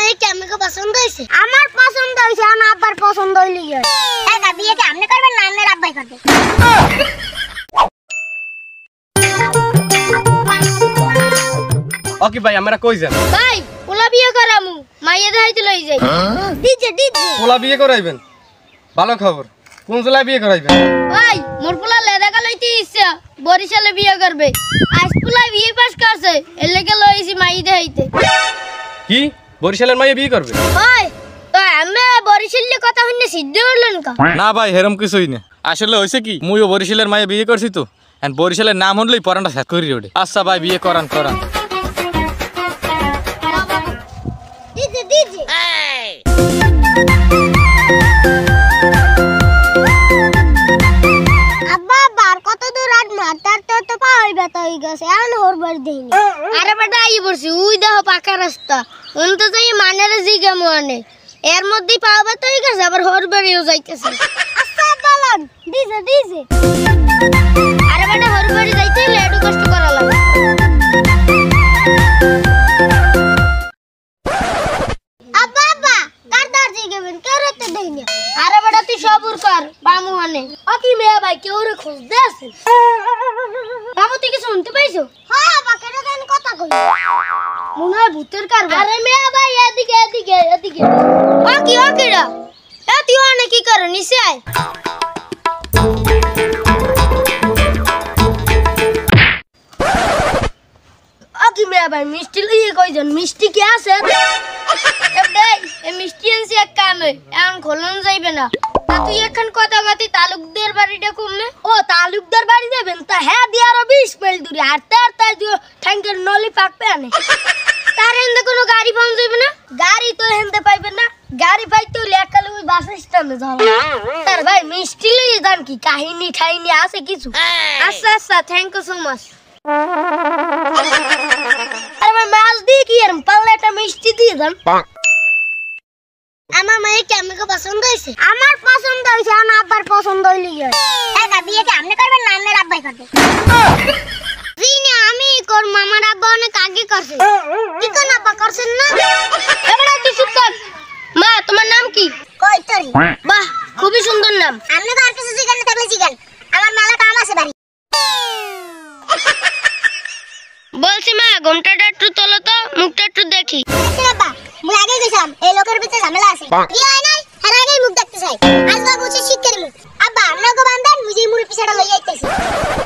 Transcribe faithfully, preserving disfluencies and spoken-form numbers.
মেয়ে কি আমাকে পছন্দ হইছে? আমার পছন্দ হইছে, আমার আব্বার পছন্দ হইলি গিয়ে। একা বিয়ে কি আপনি করবেন না আপনার আব্বাই করবে? ওকে ভাই আমরা কই যান? ভাই পোলা বিয়ে করামু, মাইয়া দেখাইতে লই যাই। ডিজে ডিজে পোলা বিয়ে করাইবেন? ভালো খবর। কোন জেলায় বিয়ে করাইবেন? ভাই মোর পোলা লেদা লইতে ইচ্ছা, বরিশালে বিয়ে করবে। আজ পোলা বিয়ে পাস করছে, এর লাগি লইছি মাইয়া দেখাইতে। কি বরিশালের মাইয়া বিয়ে করবে? ভাই তো আমি বরিশালের কথা শুনে সিদ্ধ হলেন কা? না ভাই হেরম কিছুই না। আসলে হইছে কি মুইও বরিশালের মাইয়া বিয়ে করছি তো, এন্ড বরিশালের নাম হলেই পরানটা শেষ করি ওঠে। আচ্ছা ভাই বিয়ে করান করান। ডিজে ডিজে আব্বা বার কত দূর আট মাতার তো তো পাই ব্যথা হই গেছে, এখন হরবার দেইনি। আরে বেটা আই পড়ছি উই দেখো পাকা রাস্তা, উন তো যাই মানেরে জিগে মনে এর মধ্যেই পাও ব্যথা হই গেছে, আবার হরবাড়িও যাইতেছে। আচ্ছা বলন ডিজে ডিজে আরে বেটা হরবাড়ি যাইতে হলে একটু কষ্ট করা লাগে। আব্বা আব্বা কার দার জিগেবেন কেউ রেতে দেইনি। আরে বেটা তুই সবুর কর বামু মানে ও কি মেয়ে ভাই কেউ রে খুঁজতে আছে। বাবু তুই কি শুনতে পাইছো? হ্যাঁ আব্বা কেন কেন কথা কই মনে হয় ভূতের কারবার। আরে মেয়ে ভাই এদিকে এদিকে এদিকে ও কি ও কিরা এ তুই ওনে কি করে নিচে আয়। ও কি মেয়ে ভাই মিষ্টি লইয়ে কইজন মিষ্টি কি আছে? এবডাই এ মিষ্টি আনছি এক কামে এখন খোলন যাইবে না। তুই এখন কথা কথা তালুকদার বাড়িটা কমনে? ও তালুকদার বাড়ি যাবেন তা হ্যাঁ দিয়ে আরো বিশ মাইল দূরে হাঁটতে হাঁটতে ট্যাঙ্কের নলি পাকবে আনে। তার এনতে কোনো গাড়ি পাওয়া যাবে না? গাড়ি তো এনতে পাইবেন না, গাড়ি পাইতে হলে একালে ওই বাস স্ট্যান্ডে যাবো। তার ভাই মিষ্টি লইয়ে যান কি কাহিনী ঠাইনি আছে কিছু? আচ্ছা আচ্ছা থ্যাংক ইউ সো মাচ। আরে ভাই মাছ দিয়ে কি এরম পাল্লা একটা মিষ্টি দিয়ে দেন। আমার মায়ের কি আমাকে পছন্দ হইছে? আমার পছন্দ হইছে, আমার আব্বার পছন্দ হইলি গিয়ে। একা বিয়ে কি আপনি করবেন না আপনার আব্বাই করবে? জিনি আমি করব, আমার আব্বা অনেক আগে করছে। কি কোন আব্বা করছেন না? এবারে তুই চুপ কর। মা তোমার নাম কি? কইতরি। বাহ খুবই সুন্দর নাম। আপনি তো আর কিছু জিজ্ঞাসা থাকলে জিজ্ঞান, আমার মেলা কাম আছে বাড়ি। বলছি মা ঘুমটাটা একটু তোলো তো, মুখটা একটু দেখি। আব্বা মুই আগে গেছিলাম, এই লোকের ভিতরে ঝামেলা আছে। কি হয় নাই এর আগেই মুখ দেখতে চাই। আজ বাবু হচ্ছে শিক্ষার মুখ। আব্বা আপনাকে বান্দান মুই যে মুড়ি পিছাটা লই আইতেছি।